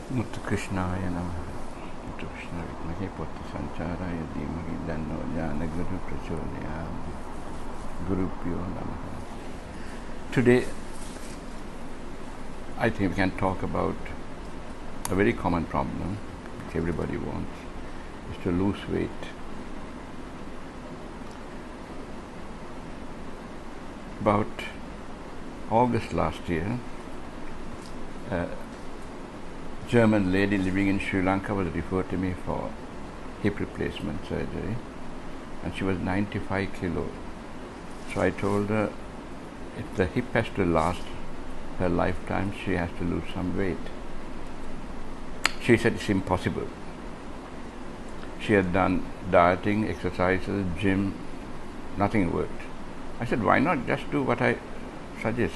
Muttu Krishnaya Namaha. Muttu Krishna Vidmahe Potta Sancharaya Dhimahi Dhanno Jnana Guru Prachodayam. Gurubhyo Namaha. Today, I think we can talk about a very common problem which everybody wants, is to lose weight. About August last year, a German lady living in Sri Lanka was referred to me for hip replacement surgery, and she was 95 kilos. So I told her if the hip has to last her lifetime, she has to lose some weight. She said it's impossible. She had done dieting, exercises, gym, nothing worked. I said, why not just do what I suggest?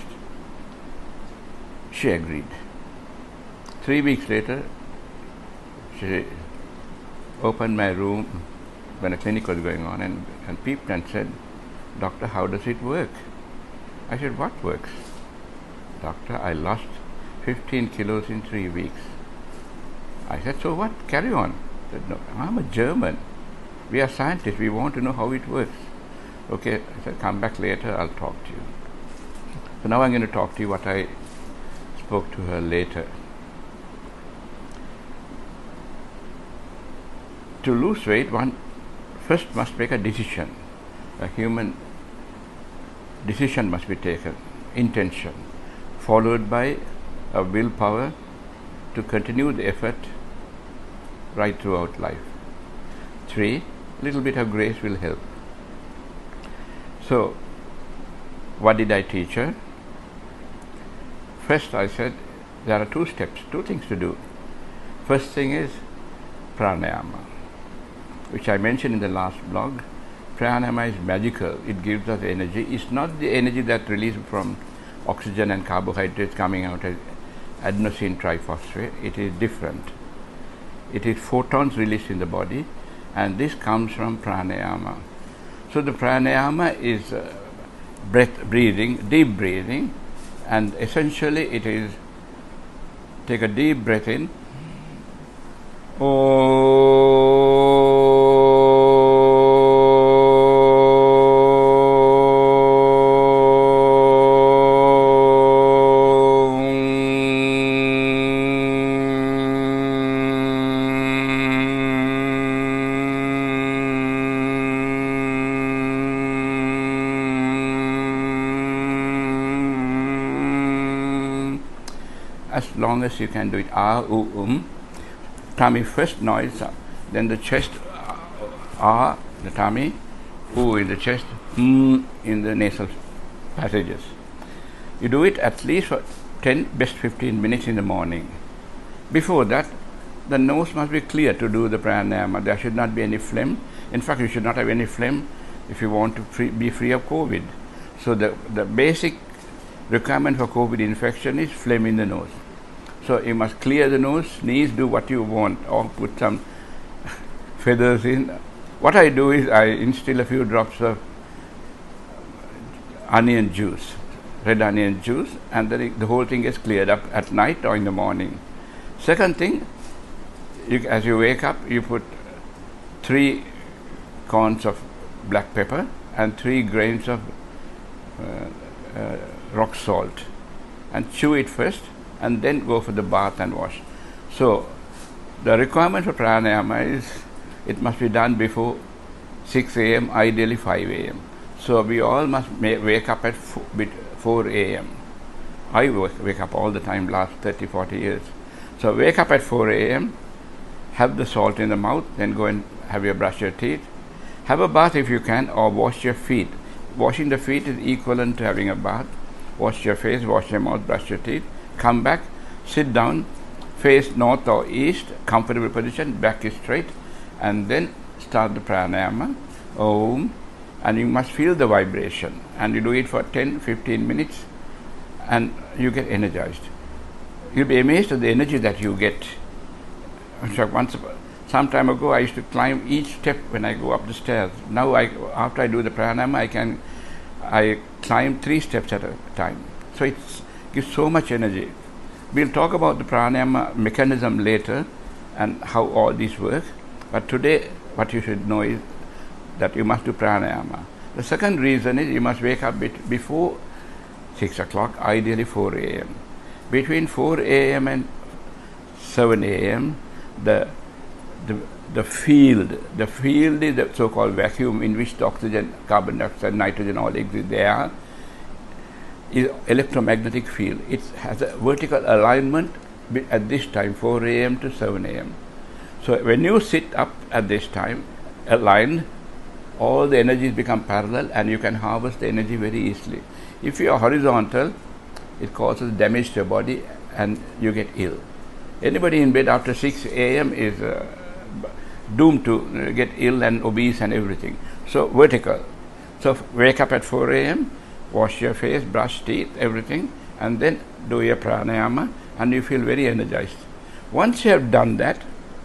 She agreed. 3 weeks later, she opened my room when a clinic was going on and peeped and said, Doctor, how does it work? I said, what works? Doctor, I lost 15 kilos in 3 weeks. I said, so what? Carry on. She said, no, I'm a German. We are scientists. We want to know how it works. Okay, I said, come back later. I'll talk to you. So now I'm going to talk to you what I spoke to her later. To lose weight, one first must make a decision. A human decision must be taken, intention, followed by a willpower to continue the effort right throughout life. 3, little bit of grace will help. So, what did I teach her? First, I said there are 2 steps, 2 things to do. First thing is pranayama, which I mentioned in the last blog. Pranayama is magical. It gives us energy. It's not the energy that released from oxygen and carbohydrates coming out as adenosine triphosphate. It is different. It is photons released in the body, and this comes from pranayama. So the pranayama is breathing, deep breathing, and essentially it is take a deep breath in. As long as you can do it, tummy first noise, then the chest, the tummy, in the chest, in the nasal passages. You do it at least for 10, best 15 minutes in the morning. Before that, the nose must be clear to do the pranayama. There should not be any phlegm. In fact, you should not have any phlegm if you want to be free of COVID. So the basic requirement for COVID infection is phlegm in the nose. So you must clear the nose, sneeze, do what you want, or put some feathers in. What I do is I instill a few drops of onion juice, red onion juice, and then the whole thing is cleared up at night or in the morning. Second thing, as you wake up, you put 3 corns of black pepper and 3 grains of rock salt, and chew it first, and then go for the bath and wash. So the requirement for pranayama is it must be done before 6 a.m., ideally 5 a.m. So we all must wake up at 4 a.m. I wake up all the time, last 30-40 years. So wake up at 4 a.m., have the salt in the mouth, then go and brush your teeth, have a bath if you can, or wash your feet. Washing the feet is equivalent to having a bath. Wash your face, wash your mouth, brush your teeth, come back, sit down, face north or east, comfortable position, back is straight, and then start the pranayama, Om, and you must feel the vibration, and you do it for 10-15 minutes, and you get energized. You'll be amazed at the energy that you get. Some time ago, I used to climb each step when I go up the stairs. Now, after I do the pranayama, I climb 3 steps at a time. So it gives so much energy. We'll talk about the pranayama mechanism later and how all these work. But today, what you should know is that you must do pranayama. The second reason is you must wake up before 6 o'clock, ideally 4 a.m. Between 4 a.m. and 7 a.m., the field is the so-called vacuum in which the oxygen, carbon dioxide, nitrogen all exist there, is electromagnetic field. It has a vertical alignment at this time, 4 a.m. to 7 a.m. So when you sit up at this time, aligned, all the energies become parallel and you can harvest the energy very easily. If you are horizontal, it causes damage to your body and you get ill. Anybody in bed after 6 a.m. is doomed to get ill and obese and everything. So vertical. So wake up at 4 a.m., wash your face, brush teeth, everything, and then do your pranayama and you feel very energized. Once you have done that,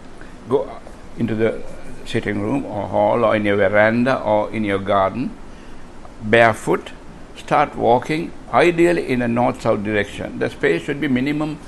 go into the sitting room or hall or in your veranda or in your garden, barefoot, start walking, ideally in a north-south direction. The space should be minimum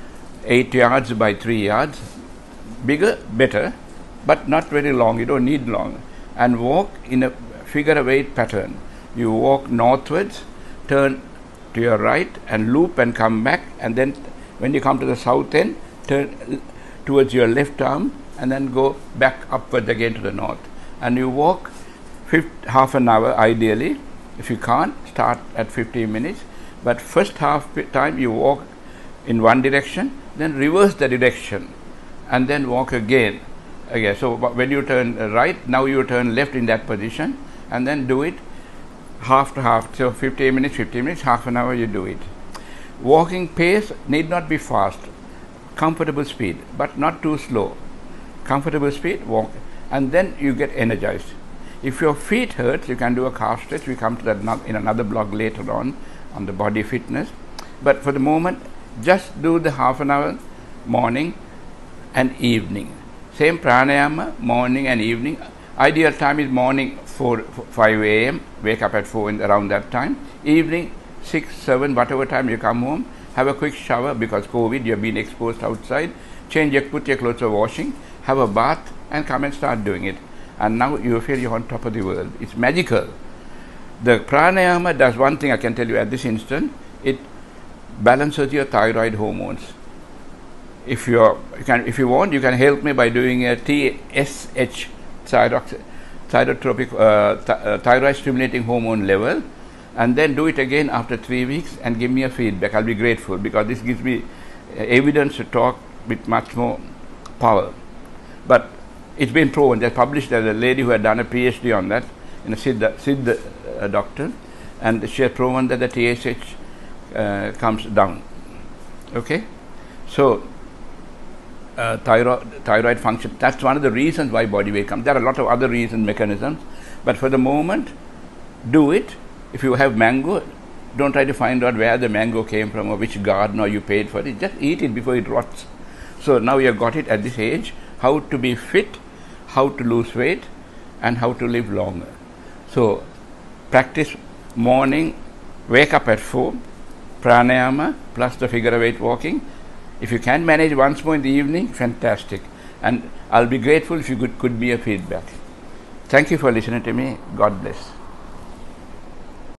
8 yards by 3 yards. Bigger, better, but not very long. You don't need long. And walk in a figure of 8 pattern. You walk northwards, turn to your right and loop and come back, and then when you come to the south end, turn towards your left arm and then go back upwards again to the north. And you walk half an hour ideally. If you can't, start at 15 minutes. But first half time you walk in one direction, then reverse the direction and then walk again. So when you turn right, now you turn left in that position and then do it half to half. So 15 minutes, half an hour you do it. Walking pace need not be fast. Comfortable speed, but not too slow. Comfortable speed, walk, and then you get energized. If your feet hurt, you can do a calf stretch. We come to that in another blog later on the body fitness. But for the moment, just do the half an hour morning and evening. Same pranayama, morning and evening. Ideal time is morning 5 a.m. Wake up at 4 around that time. Evening 6, 7, whatever time you come home. Have a quick shower because COVID, you have been exposed outside. Put your clothes for washing. Have a bath and come and start doing it. And now you feel you're on top of the world. It's magical. The pranayama does one thing I can tell you at this instant. It balances your thyroid hormones. If you want, you can help me by doing a TSH, thyroid stimulating hormone level, and then do it again after 3 weeks and give me a feedback. I'll be grateful because this gives me evidence to talk with much more power. But it's been proven. They published. There's a lady who had done a PhD on that, in a Siddha doctor, and she had proven that the TSH comes down. Okay, so thyroid function. That's one of the reasons why body weight comes. There are a lot of other reasons, mechanisms, but for the moment, do it. If you have mango, don't try to find out where the mango came from or which garden or you paid for it. Just eat it before it rots. So now you have got it at this age, how to be fit, how to lose weight, and how to live longer. So practice morning, wake up at 4, pranayama plus the figure of 8 walking. If you can manage once more in the evening, fantastic. And I'll be grateful if you could be a feedback. Thank you for listening to me. God bless.